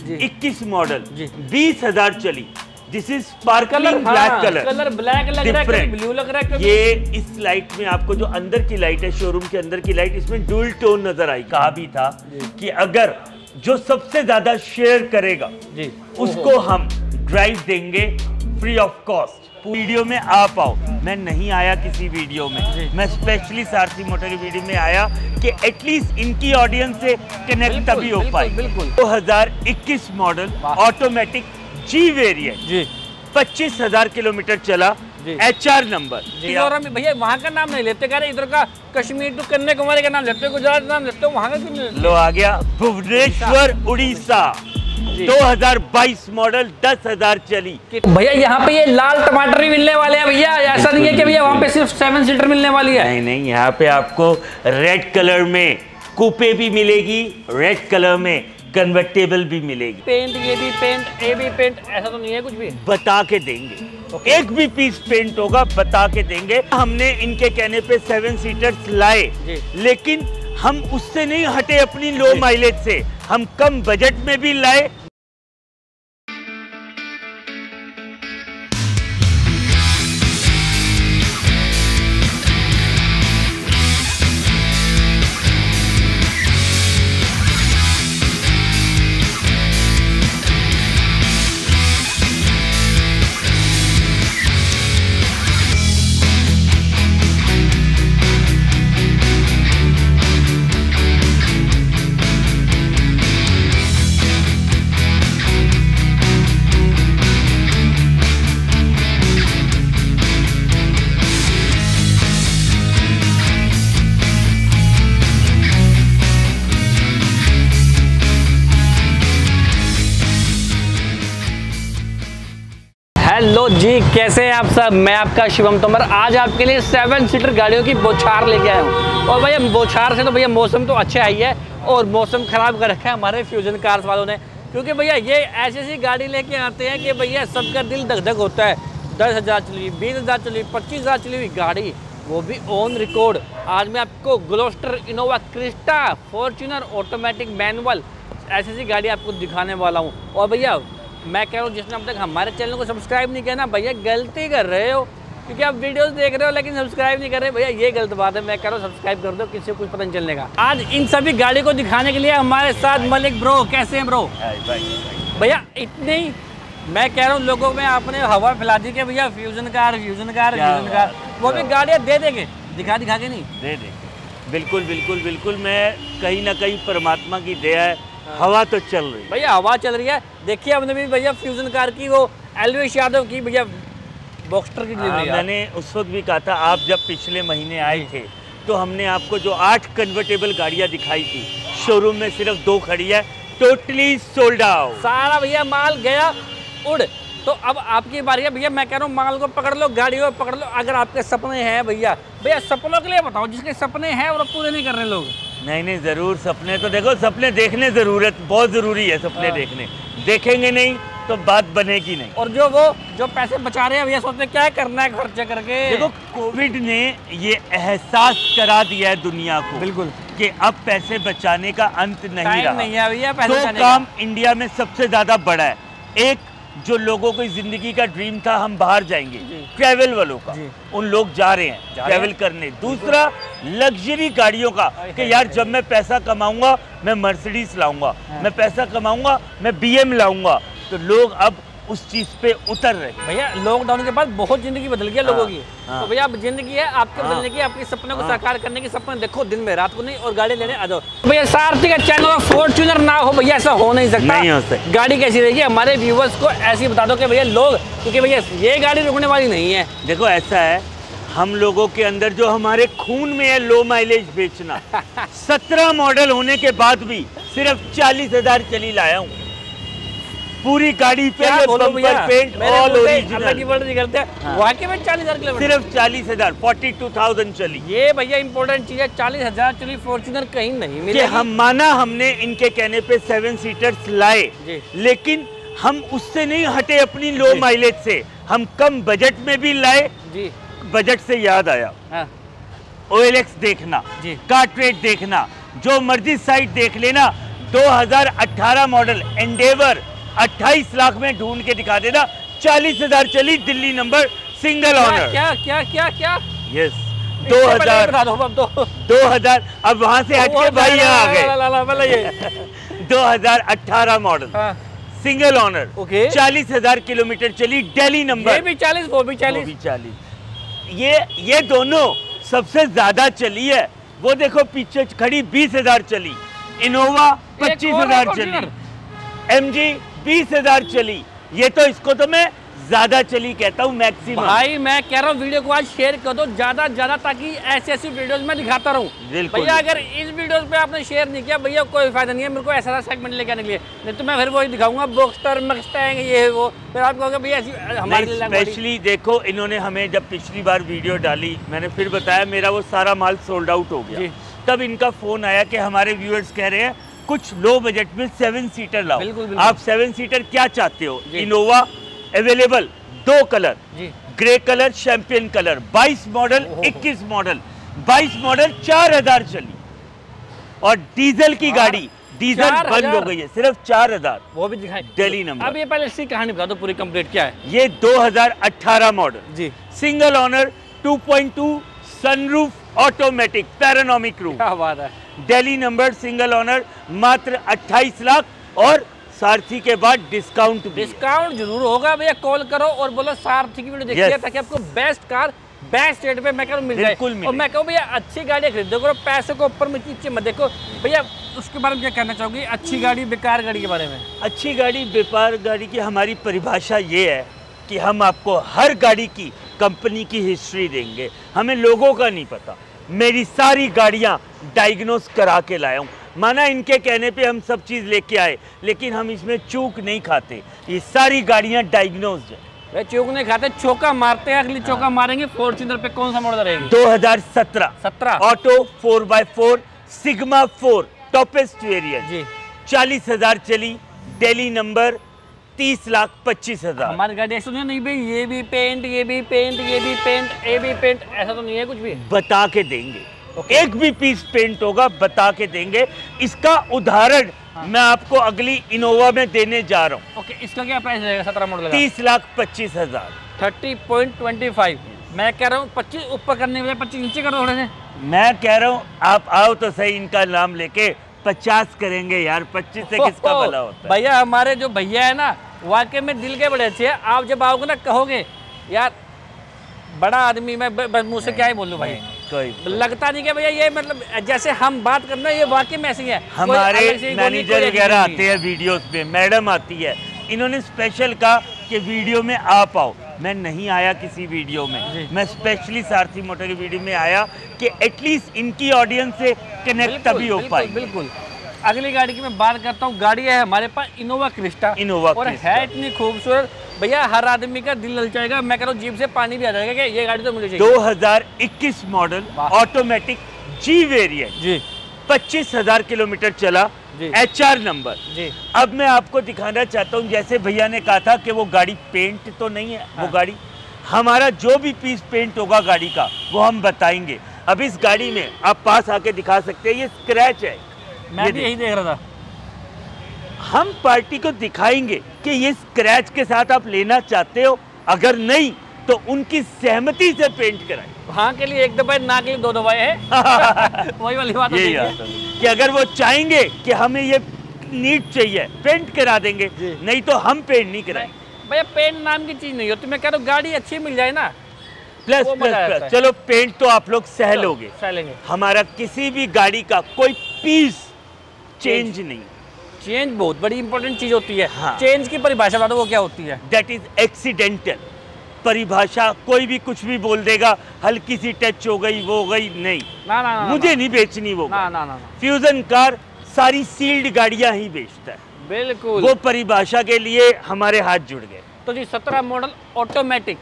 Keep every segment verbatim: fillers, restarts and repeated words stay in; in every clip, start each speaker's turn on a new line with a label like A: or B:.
A: इक्कीस मॉडल, बीस हजार चली। This is sparkling black colour,
B: colour black लग रहा है, ब्लू लग रहा है।
A: ये इस लाइट में आपको जो अंदर की लाइट है, शोरूम के अंदर की लाइट, इसमें डुअल टोन नजर आई। कहा भी था कि अगर जो सबसे ज्यादा शेयर करेगा जी, उसको हम ड्राइव देंगे फ्री ऑफ कॉस्ट। वीडियो में आ पाओ, मैं नहीं आया किसी वीडियो में, मैं स्पेशली सारथी मोटर की वीडियो में आया कि एटलीस्ट इनकी ऑडियंस से कनेक्ट तभी हो पाए। दो हजार इक्कीस मॉडल ऑटोमेटिक जी वेरिएंट जी, पच्चीस हजार किलोमीटर चला, एच आर नंबर।
B: भैया वहाँ का नाम नहीं लेते, कह रहे इधर का कश्मीर टू कन्याकुमारी का नाम लेते, गुजरात का नाम लेते, वहाँ का क्यों
A: लो आ गया भुवनेश्वर उड़ीसा, दो हजार बाईस मॉडल, दस हजार चली।
B: भैया यहाँ पे ये लाल टमाटर भी मिलने वाले हैं भैया, ऐसा नहीं है कि भैया वहाँ पे सिर्फ सेवन सीटर मिलने वाली है।
A: नहीं नहीं, यहाँ पे आपको रेड कलर में कूपे भी मिलेगी, रेड कलर में कन्वर्टेबल भी मिलेगी।
B: पेंट ये भी पेंट, ये भी पेंट, ऐसा तो नहीं है कुछ भी?
A: बता के देंगे, एक भी पीस पेंट होगा बता के देंगे। हमने इनके कहने पे सेवन सीटर्स लाए, लेकिन हम उससे नहीं हटे अपनी लो माइलेज से, हम कम बजट में भी लाए।
B: हेलो जी, कैसे हैं आप सब? मैं आपका शिवम तोमर आज आपके लिए सेवन सीटर गाड़ियों की बौछार लेके आया हूँ। और भैया बौछार से तो भैया मौसम तो अच्छा ही है, और मौसम ख़राब कर रखा है हमारे फ्यूजन कार्स वालों ने, क्योंकि भैया ये ऐसी ऐसी गाड़ी लेके आते हैं कि भैया सबका दिल धक धक होता है। दस हज़ार चली, बीस हज़ार चली, पच्चीस हज़ार चली हुई गाड़ी, वो भी ऑन रिकॉर्ड। आज मैं आपको Gloster, Innova Crysta, Fortuner automatic manual, ऐसी ऐसी गाड़ी आपको दिखाने वाला हूँ। और भैया मैं कह रहा हूँ, जिसने अब तक हमारे चैनल को सब्सक्राइब नहीं किया ना भैया, गलती कर रहे हो, क्योंकि आप वीडियोस देख रहे हो लेकिन सब्सक्राइब नहीं कर रहे भैया, ये गलत बात है। मैं कह रहा हूँ सब्सक्राइब कर दो, किसी को कुछ पता नहीं चलने का। आज इन सभी गाड़ी को दिखाने के लिए हमारे साथ मलिक ब्रो। कैसे हैं ब्रो? भैया इतने ही मैं कह रहा हूँ, लोगों में आपने हवा फैला दी कि भैया fusion car fusion car fusion car, वो भी गाड़ियाँ दे देंगे, दिखा दिखा के नहीं
A: दे देंगे। बिल्कुल बिल्कुल बिल्कुल, मैं कहीं ना कहीं परमात्मा की दया है, हवा तो चल रही है
B: भैया, हवा चल रही है। देखिए हमने भी भैया फ्यूजन कार की, वो एलविश यादव की भैया बॉक्सटर की डिलीवरी।
A: मैंने उस वक्त भी कहा था, आप जब पिछले महीने आए थे तो हमने आपको जो आठ कन्वर्टेबल गाड़ियां दिखाई थी, शोरूम में सिर्फ दो खड़ी है, टोटली सोल्ड आउट,
B: सारा भैया माल गया उड़। तो अब आपकी बारी है भैया, मैं कह रहा हूँ माल को पकड़ लो, गाड़ी को पकड़ लो। अगर आपके सपने हैं भैया, भैया सपनों के लिए बताओ, जिसके सपने हैं और पूरे नहीं कर रहे लोग।
A: नहीं नहीं, जरूर सपने तो देखो, सपने देखने जरूरत बहुत जरूरी है, सपने देखने, देखेंगे नहीं तो बात बनेगी नहीं।
B: और जो वो जो पैसे बचा रहे हैं भैया, सोचते क्या करना है खर्चे करके।
A: देखो कोविड ने ये एहसास करा दिया है दुनिया को,
B: बिल्कुल,
A: कि अब पैसे बचाने का अंत नहीं रहा।
B: नहीं है भैया पैसे
A: दो काम इंडिया में सबसे ज्यादा बड़ा है, एक जो लोगों की जिंदगी का ड्रीम था हम बाहर जाएंगे, ट्रैवल वालों का, उन लोग जा रहे हैं जा ट्रैवल करने। दूसरा लग्जरी गाड़ियों का, कि यार जब मैं पैसा कमाऊंगा मैं मर्सिडीज लाऊंगा, मैं पैसा कमाऊंगा मैं बीएम लाऊंगा। तो लोग अब उस चीज पे उतर रहे।
B: भैया लॉकडाउन के बाद बहुत जिंदगी बदल गई लोगों की।
A: हाँ,
B: तो भैया अब जिंदगी है आपके हाँ, बदलने की, आपके सपने को हाँ, साकार करने की। सपने देखो दिन में, रात को नहीं, और गाड़ी लेने आ जाओ। भैया सारथी का चैनल फॉर्च्यूनर ना हो भैया, ऐसा हो नहीं सकता।
A: नहीं हो सकता।
B: गाड़ी कैसी रहेगी हमारे व्यूवर्स को ऐसी बता दो कि भैया लोग, क्योंकि भैया ये गाड़ी रुकने वाली नहीं है।
A: देखो ऐसा है, हम लोगों के अंदर जो हमारे खून में है लो माइलेज बेचना, सत्रह मॉडल होने के बाद भी सिर्फ चालीस हजार चली लाया हूँ। पूरी गाड़ी पे ये बम्पर पेंट ऑल ओरिजिनल
B: करते हैं। वाकई में चालीस हजार किलोमीटर,
A: सिर्फ चालीस हजार फोर्टी टू थाउजेंड चली।
B: ये भैया इंपॉर्टेंट चीज है, चालीस हजार चली फॉर्च्यूनर कहीं नहीं मिली।
A: हम माना हमने इनके कहने पे सेवन सीटर्स लाए, लेकिन हम उससे नहीं हटे अपनी लो माइलेज से, हम कम बजट में भी लाए जी। बजट से याद आया, हाँ। ओ एल एक्स देखना, कार्ट्रेट देखना, जो मर्जी साइट देख लेना, दो हज़ार अठारह मॉडल एंडेवर अट्ठाईस लाख में ढूंढ के दिखा देना। चालीस हजार चली, दिल्ली नंबर, सिंगल ऑनर।
B: क्या क्या क्या क्या
A: यस, दो हजार दो हजार अब वहां से हटके भाई यहाँ आ गए। दो हज़ार अठारह मॉडल, सिंगल ऑनर,
B: ओके,
A: चालीस हजार किलोमीटर चली, दिल्ली नंबर।
B: ये भी चालीस, वो भी चालीस,
A: वो भी चालीस। ये ये दोनों सबसे ज्यादा चली है। वो देखो पीछे खड़ी बीस हजार चली, इनोवा पच्चीस हजार चली, एमजी बीस हजार चली। ये तो इसको तो मैं ज्यादा चली कहता हूँ, मैक्सिमम।
B: भाई मैं कह रहा हूँ वीडियो को आज शेयर कर दो ज्यादा ज्यादा, ताकि ऐसी ऐसी वीडियोस में दिखाता रहूँ। भैया अगर इस वीडियोस पे आपने शेयर नहीं किया भैया कोई फायदा नहीं है, मेरे को ऐसा सेगमेंट लेके आने के लिए, नहीं तो मैं फिर वही दिखाऊंगा बोक्स्टर मस्टैंग ये वो, फिर आप कहोगे भैया ऐसी हमारे लिए।
A: स्पेशली देखो इन्होंने हमें जब पिछली बार वीडियो डाली, मैंने फिर बताया मेरा वो सारा माल सोल्ड आउट हो गया। तब इनका फोन आया कि हमारे व्यूअर्स कह रहे हैं कुछ लो बजट में सेवन सीटर लाओ।
B: बिल्कुल, बिल्कुल।
A: आप सेवन सीटर क्या चाहते हो? इनोवा अवेलेबल, दो colour, grey colour, champagne colour, बाईस मॉडल, इक्कीस मॉडल, बाईस मॉडल चार हजार चली, और डीजल की गाड़ी, डीजल बंद हो गई है, सिर्फ चार हजार, वो भी दिखाई, दिल्ली नंबर।
B: अब ये पहले इसकी कहानी बता दो पूरी कंप्लीट क्या है।
A: ये दो हज़ार अठारह मॉडल
B: जी,
A: single owner, two point two sunroof automatic panoramic roof,
B: क्या बात है,
A: दिल्ली नंबर, सिंगल ऑनर, मात्र अट्ठाईस लाख, और सारथी के बाद डिस्काउंट
B: डिस्काउंट जरूर होगा भैया। कॉल करो और बोलो सारथी की वीडियो देखिए, ताकि आपको बेस्ट कार बेस्ट रेट पे मैं कहूँ मिल जाए। और मैं कहूँ भैया अच्छी गाड़ी खरीदो करो, पैसे को ऊपर नीचे मत देखो। भैया उसके बारे में क्या कहना चाहोगे, अच्छी गाड़ी बेकार गाड़ी के बारे में?
A: अच्छी गाड़ी बेकार गाड़ी की हमारी परिभाषा ये है कि हम आपको हर गाड़ी की कंपनी की हिस्ट्री देंगे। हमें लोगों का नहीं पता, मेरी सारी गाड़ियाँ डायग्नोस करा के लाया हूँ। माना इनके कहने पे हम सब चीज़ लेके आए, लेकिन हम इसमें चूक नहीं खाते। ये सारी गाड़ियाँ डायग्नोस्ड है।
B: वे चूक नहीं खाते, चौका मारते हैं। अगली चौका मारेंगे फॉर्च्यूनर पे। कौन सा मॉडल रहेगी?
A: दो हज़ार सत्रह
B: सत्रह
A: auto four by four Sigma four toppest variant जी, चालीस हजार चली, दिल्ली नंबर, तीस लाख पच्चीस हजार।
B: हमारी गाड़ी ऐसा नहीं भाई ये भी पेंट ये भी पेंट ये भी पेंट ये भी पेंट, ऐसा तो नहीं है कुछ भी।
A: बता के देंगे, एक भी पीस पेंट होगा बता के देंगे। इसका उदाहरण हाँ। मैं आपको अगली इनोवा में देने जा रहा हूँ।
B: ओके, इसका क्या प्राइस रहेगा? सत्रह मॉडल,
A: तीस लाख पच्चीस हजार,
B: थर्टी पॉइंट ट्वेंटी फाइव। मैं कह रहा हूँ पच्चीस ऊपर करने के पच्चीस नीचे करो थोड़े से।
A: मैं कह रहा हूँ आप आओ तो सही, इनका नाम लेके पचास करेंगे यार। पच्चीस से किसका भला होता है?
B: भैया हमारे जो भैया है ना वाकई में दिल के बड़े अच्छे हैं। आप जब आओगे ना कहोगे यार बड़ा आदमी, मैं मुँह से क्या ही बोलूँ भाई, कोई लगता नहीं कि भैया ये मतलब जैसे हम बात करना ये वाकई में ऐसे ही है।
A: हमारे मैनेजर वगैरह आते हैं वीडियोस पे, मैडम आती है, इन्होंने स्पेशल कहा कि वीडियो में आ पाओ। मैं नहीं आया किसी वीडियो में, मैं स्पेशली सारथी मोटर की वीडियो में आया कि एटलीस्ट इनकी ऑडियंस से कनेक्ट तभी हो पाई।
B: बिल्कुल। अगली गाड़ी की मैं बात करता हूँ, गाड़ी है हमारे पास इनोवा क्रिस्टा।
A: इनोवा
B: और है इतनी खूबसूरत भैया, हर आदमी का दिल ललचाएगा। मैं कह रहा हूँ जीप से पानी भी आ जाएगा कि ये गाड़ी तो मुझे चाहिए।
A: दो हज़ार इक्कीस मॉडल ऑटोमेटिक जी वेरिएंट जी, पच्चीस हजार किलोमीटर चला, एच आर नंबर जी। अब मैं आपको दिखाना चाहता हूँ, जैसे भैया ने कहा था कि वो गाड़ी पेंट तो नहीं है, हाँ। वो गाड़ी हमारा जो भी पीस पेंट होगा गाड़ी का वो हम बताएंगे। अब इस गाड़ी में आप पास आके दिखा सकते हैं, ये स्क्रैच है।
B: मैं भी यही देख रहा था।
A: हम पार्टी को दिखाएंगे कि ये स्क्रैच के साथ आप लेना चाहते हो, अगर नहीं तो उनकी सहमति से पेंट कराएं।
B: हाँ के लिए एक दफा, ना के लिए दो दफाएं है। वही वाली बात
A: यही है कि अगर वो चाहेंगे कि हमें ये नीट चाहिए पेंट करा देंगे, नहीं तो हम पेंट नहीं कराएंगे।
B: भैया पेंट नाम की चीज नहीं होती। मैं कह रहा हूँ गाड़ी अच्छी मिल जाए ना,
A: प्लस प्लस प्लस चलो पेंट तो आप लोग सह लोगे, हमारा किसी भी गाड़ी का कोई पीस चेंज नहीं।
B: चेंज बहुत बड़ी इंपॉर्टेंट चीज होती है। हाँ। चेंज की परिभाषा बता दो वो क्या होती है?
A: दैट इज एक्सीडेंटल परिभाषा। कोई भी कुछ भी बोल देगा, हल्की सी टच हो गई वो हो गई, नहीं
B: ना, ना, ना,
A: मुझे
B: ना,
A: नहीं बेचनी वो
B: ना, ना, ना,
A: फ्यूजन कार सारी सील्ड गाड़ियां ही बेचता है।
B: बिल्कुल,
A: वो परिभाषा के लिए हमारे हाथ जुड़ गए।
B: तो जी सत्रह मॉडल ऑटोमेटिक,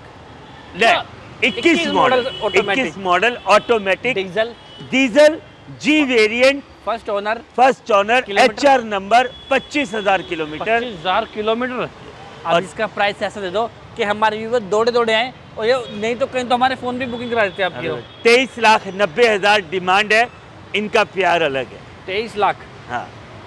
A: इक्कीस मॉडल इक्कीस model automatic,
B: diesel
A: diesel G variant,
B: first owner
A: first owner, H R number, पच्चीस हजार किलोमीटर
B: पच्चीस हजार किलोमीटर। और इसका प्राइस ऐसा दे दो कि हमारे व्यूअर दौड़े दौड़े आए, और ये नहीं तो कहीं तो हमारे फोन भी बुकिंग करा देते हैं आपकी।
A: तेईस लाख नब्बे हजार डिमांड है, इनका प्यार अलग है।
B: तेईस लाख
A: हाँ,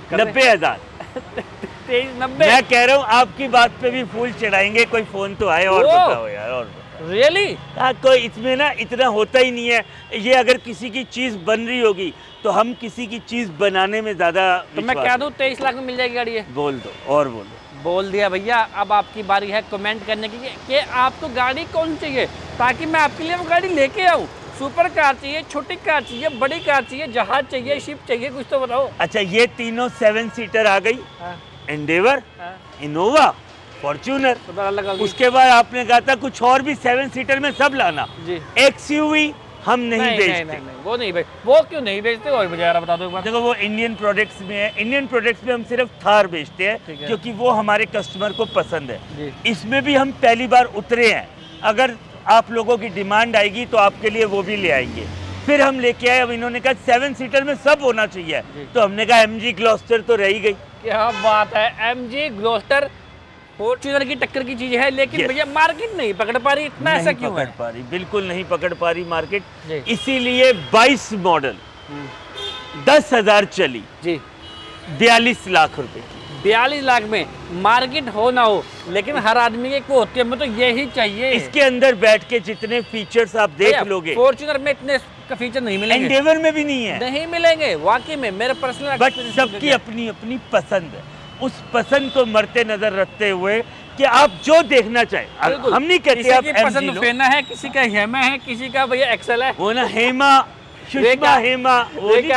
A: नब्बे हजार
B: तेईस नब्बे।
A: मैं कह रहा हूँ आपकी बात पे भी फूल चढ़ाएंगे, कोई फोन तो आए और बताओ यार। और
B: रियली
A: हाँ, कोई इसमें ना इतना होता ही नहीं है। ये अगर किसी की चीज बन रही होगी तो हम किसी की चीज बनाने में ज्यादा,
B: तो मैं कह दूं तेईस लाख में मिल जाएगी गाड़ी? है
A: बोल दो और बोलो।
B: बोल दिया भैया। अब आपकी बारी है कमेंट करने की कि आपको गाड़ी कौन चाहिए, ताकि मैं आपके लिए वो गाड़ी लेके आऊँ। सुपर कार चाहिए, छोटी कार चाहिए, बड़ी कार चाहिए, जहाज चाहिए, शिप चाहिए, कुछ तो बताओ।
A: अच्छा, ये तीनों सेवन सीटर आ गई, एंडेवर, इनोवा, फॉर्च्यूनर। उसके बाद आपने कहा था कुछ और भी सेवन सीटर में सब लाना। एक्सयूवी हम नहीं, नहीं बेचते।
B: नहीं, नहीं, वो नहीं बेचते। वो क्यों नहीं बेचते और मुझे बता दो एक बार।
A: देखो, वो इंडियन प्रोडक्ट्स में है। इंडियन प्रोडक्ट्स में हम सिर्फ थार बेचते हैं क्योंकि वो हमारे कस्टमर को पसंद है। इसमें भी हम पहली बार उतरे हैं। अगर आप लोगों की डिमांड आएगी तो आपके लिए वो भी ले आएंगे। फिर हम लेके आए। अब इन्होंने कहा सेवन सीटर में सब होना चाहिए, तो हमने कहा एमजी ग्लोस्टर तो रह ही गई।
B: क्या बात है, एमजी ग्लोस्टर फॉर्च्यूनर की टक्कर की चीज है, लेकिन भैया मार्केट नहीं पकड़ पा रही। इतना ऐसा क्यों
A: पकड़ पा रही? बिल्कुल नहीं पकड़ पा रही मार्केट। इसीलिए बाईस मॉडल दस हजार चली जी, बयालीस लाख रुपए की।
B: बयालीस लाख में मार्केट हो ना हो, लेकिन हर आदमी के को होती है, हमें तो यही चाहिए।
A: इसके अंदर बैठ के जितने फीचर्स आप देख लोगे,
B: फॉर्च्यूनर में इतने का फीचर नहीं मिलेंगे,
A: एंडेवर में भी नहीं है,
B: नहीं मिलेंगे वाकई में। मेरे पर्सनल
A: बट सबकी अपनी अपनी पसंद है। उस पसंद को मरते नजर रखते हुए कि आप जो देखना चाहे, हम नहीं कहते आप
B: पसंद फेना है, किसी का हेमा है, किसी का भैया एक्सेल है।
A: वो ना हेमा सुषमा, हेमा वो
B: जय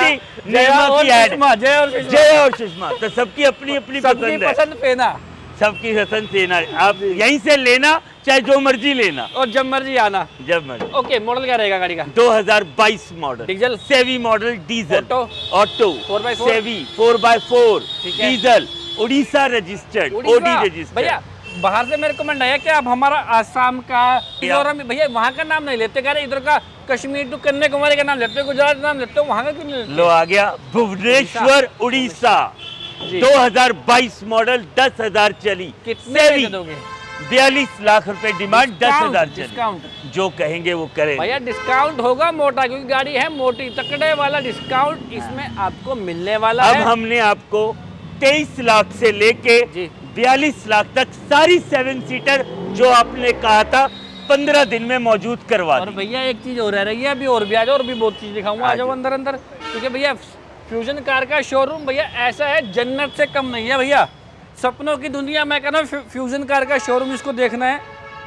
A: और सुषमा, तो सबकी अपनी अपनी पसंद है।
B: पसंद फेना,
A: सबकी पसंद फेना। आप यहीं से लेना, चाहे जो मर्जी लेना
B: और जब मर्जी आना,
A: जब मर्जी।
B: ओके, मॉडल क्या रहेगा गाड़ी का?
A: दो हजार बाईस मॉडल
B: डीजल,
A: सेवी model diesel,
B: auto,
A: auto
B: four by four,
A: सेवी four by four diesel, Orissa registered, OD registered.
B: भैया बाहर से मेरे कमेंट आया कि आप हमारा आसाम का, मिजोरम, भैया वहाँ का नाम नहीं लेते, कह रहे इधर का कश्मीर टू कन्याकुमारी का नाम लेते हो, गुजरात का नाम लेते हो, वहाँ का क्यों नहीं लेते?
A: लो आ गया भुवनेश्वर उड़ीसा, दो हजार बाईस मॉडल, दस हजार चली।
B: कितने में दोगे?
A: बयालीस लाख रुपए डिमांड, दस हजार
B: डिस्काउंट।
A: जो कहेंगे वो करें
B: भैया। डिस्काउंट होगा मोटा, क्योंकि गाड़ी है मोटी, तकड़े वाला डिस्काउंट इसमें आपको मिलने वाला
A: अब
B: है।
A: हमने आपको तेईस लाख से लेके बयालीस लाख तक सारी सेवन सीटर जो आपने कहा था पंद्रह दिन में मौजूद करवा दी।
B: और भैया एक चीज और रह रही है, अभी और भी आ जाओ, और भी बहुत चीज दिखाऊंगा। आ जाओ अंदर अंदर, क्योंकि भैया फ्यूजन कार का शोरूम भैया ऐसा है, जन्नत से कम नहीं है भैया, सपनों की दुनिया। मैं कह रहा हूँ फ्यूजन कार का शोरूम इसको देखना है,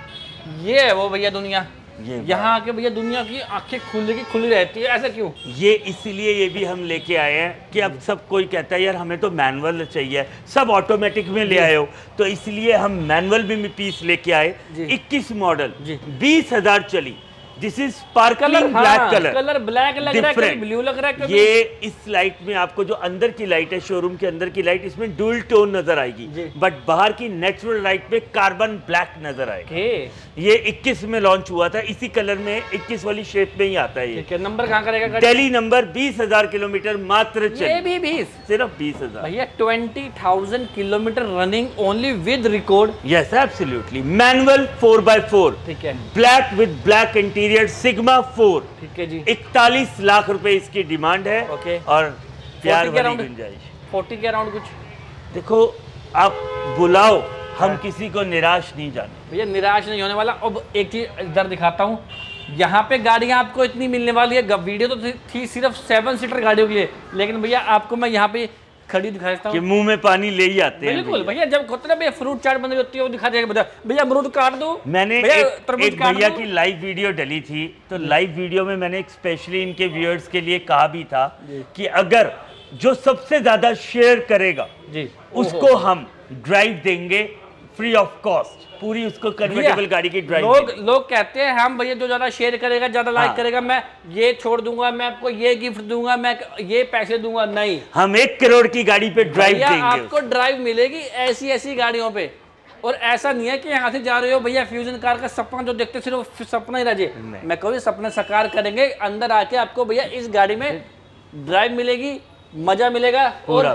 B: ये है वो भैया दुनिया। यहाँ आके भैया दुनिया की आंखें खुली की खुली रहती है। ऐसा क्यों?
A: ये इसलिए ये भी हम लेके आए हैं कि अब सब कोई कहता है यार हमें तो मैनुअल चाहिए, सब ऑटोमेटिक में ले आए हो, तो इसलिए हम मैनुअल भी पीस लेके आए। इक्कीस मॉडल, बीस हजार चली। This is sparkling black colour,
B: colour black लग रहा है, ब्लू लग रहा है।
A: ये इस लाइट में आपको जो अंदर की लाइट है, शोरूम के अंदर की लाइट, इसमें डुअल टोन नजर आएगी, बट बाहर की नेचुरल लाइट में कार्बन ब्लैक नजर आएगा। ये इक्कीस में लॉन्च हुआ था, इसी कलर में इक्कीस वाली शेप में ही आता है। ये
B: नंबर कहाँ करेगा?
A: दिल्ली नंबर, बीस हजार किलोमीटर मात्र चली।
B: ये भी बीस,
A: सिर्फ बीस हजार
B: भैया। Twenty thousand kilometre running only with record.
A: Yes absolutely. Manual four by four,
B: ठीक है,
A: black with black interior, Sigma four,
B: ठीक है जी।
A: इकतालीस लाख रुपए इसकी डिमांड है।
B: ओके।
A: और प्यार वाली गुंजाइश
B: फोर्टी के अराउंड कुछ।
A: देखो, आप बुलाओ, हम किसी को निराश नहीं जाने।
B: भैया निराश नहीं होने वाला। अब एक चीज इधर दिखाता हूँ, यहाँ पे गाड़ियाँ आपको इतनी मिलने वाली है। वीडियो तो थी सिर्फ सेवन सीटर गाड़ियों के लिए, लेकिन भैया आपको मैं यहाँ पे खड़ी दिखा देता हूँ
A: कि मुंह में पानी ले ही आते हैं।
B: बिल्कुल भैया, जब खुद ना भैया फ्रूट चाट बन रही होती है वो दिखा देगा। भैया अमरूद काट दो।
A: मैंने एक, एक भैया की लाइव वीडियो डली थी, तो लाइव वीडियो में मैंने स्पेशली इनके व्यूअर्स के लिए कहा भी था कि अगर जो सबसे ज्यादा शेयर करेगा जी, उसको हम ड्राइव देंगे फ्री ऑफ कॉस्ट, पूरी उसको कन्वर्टेबल गाड़ी की ड्राइव।
B: लोग लोग कहते हैं हम भैया जो ज्यादा शेयर करेगा, ज्यादा लाइक हाँ। करेगा, मैं ये छोड़ दूंगा, मैं आपको ये गिफ्ट दूंगा, मैं ये पैसे दूंगा। नहीं,
A: हम एक करोड़ की गाड़ी पे ड्राइव देंगे।
B: आपको ड्राइव मिलेगी ऐसी ऐसी गाड़ियों पे। और ऐसा नहीं है कि यहाँ से जा रहे हो भैया फ्यूजन कार का सपना जो देखते सिर्फ सपना ही रह जाए। मैं कहूँ सपना साकार करेंगे, अंदर आके आपको भैया इस गाड़ी में ड्राइव मिलेगी, मजा मिलेगा।
A: पूरा पूरा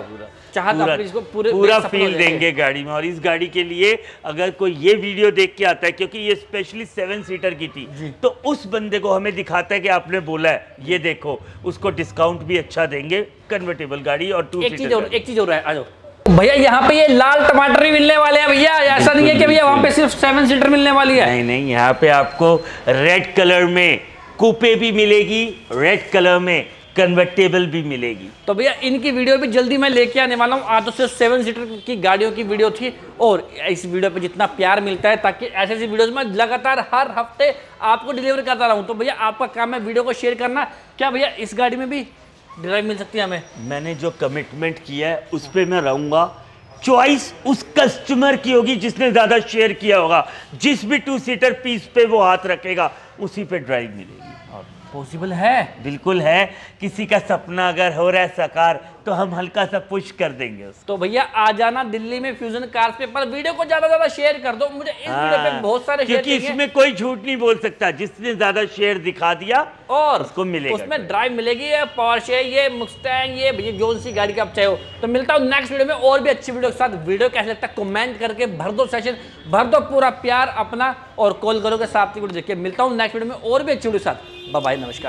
B: चाहत
A: पूरा,
B: आप इसको पूरे
A: पूरा फील देंगे गाड़ी में। और इस गाड़ी के लिए अगर कोई ये वीडियो देख के आता है, क्योंकि ये स्पेशली सेवन सीटर की थी, तो उस बंदे को हमें दिखाता है कि आपने बोला है ये देखो, उसको डिस्काउंट भी अच्छा देंगे। कन्वर्टेबल गाड़ी और टू
B: एक चीज और एक चीज और है, आ जाओ भैया, यहाँ पे ये लाल टमाटर भी मिलने वाले हैं भैया, ऐसा नहीं है कि भैया वहाँ पे सिर्फ सेवन सीटर मिलने वाली है।
A: नहीं नहीं, यहाँ पे आपको रेड कलर में कूपे भी मिलेगी, रेड कलर में कन्वर्टेबल भी मिलेगी।
B: तो भैया इनकी वीडियो भी जल्दी मैं लेके आने वाला हूँ। आज तो सिर्फ सेवन सीटर की गाड़ियों की वीडियो थी, और इस वीडियो पे जितना प्यार मिलता है, ताकि ऐसे ऐसी वीडियोस में लगातार हर हफ्ते आपको डिलीवर करता रहूँ। तो भैया आपका काम है वीडियो को शेयर करना। क्या भैया इस गाड़ी में भी ड्राइव मिल सकती है हमें?
A: मैंने जो कमिटमेंट किया है उस पर मैं रहूँगा। चॉइस उस कस्टमर की होगी जिसने ज़्यादा शेयर किया होगा। जिस भी टू सीटर पीस पे वो हाथ रखेगा उसी पे ड्राइव मिलेगी।
B: पॉसिबल है?
A: बिल्कुल है। किसी का सपना अगर हो रहा है साकार, तो हम हल्का सा पुश कर देंगे उसको।
B: तो भैया आ जाना दिल्ली में फ्यूजन कार्स पे, पर वीडियो को ज्यादा ज्यादा शेयर कर दो। मुझे इस वीडियो पे बहुत सारे शेयर
A: क्योंकि इसमें कोई झूठ नहीं बोल सकता। जिसने ज्यादा शेयर दिखा दिया
B: और
A: उसको मिलेगा,
B: उसमें ड्राइव मिलेगी। ये पोर्शे, ये मुस्टैंग, ये भैया जोन सी गाड़ी का आप चाहे हो। तो मिलता हूँ नेक्स्ट वीडियो में और भी अच्छी वीडियो के साथ। वीडियो कैसा लगता है कमेंट करके भर दो सेशन, भर दो पूरा प्यार अपना, और कॉल करो के साथ वीडियो देखिए। मिलता हूँ नेक्स्ट वीडियो में और भी अच्छी वीडियो के साथ। बाय बाय, नमस्कार।